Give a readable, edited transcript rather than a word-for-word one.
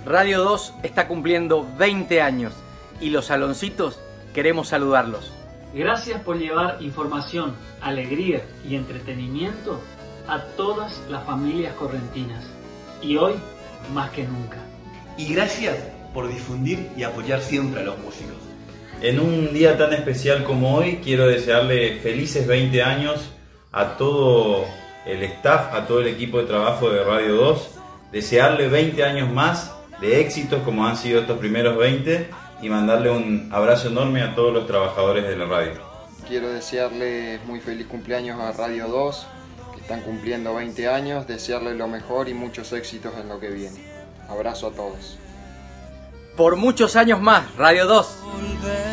Radio 2 está cumpliendo 20 años y los Saloncitos queremos saludarlos. Gracias por llevar información, alegría y entretenimiento a todas las familias correntinas. Y hoy, más que nunca. Y gracias por difundir y apoyar siempre a los músicos. En un día tan especial como hoy, quiero desearle felices 20 años a todo el staff, a todo el equipo de trabajo de Radio 2. Desearle 20 años más de éxitos como han sido estos primeros 20 y mandarle un abrazo enorme a todos los trabajadores de la radio. Quiero desearle muy feliz cumpleaños a Radio 2, que están cumpliendo 20 años, desearle lo mejor y muchos éxitos en lo que viene. Abrazo a todos. Por muchos años más, Radio 2.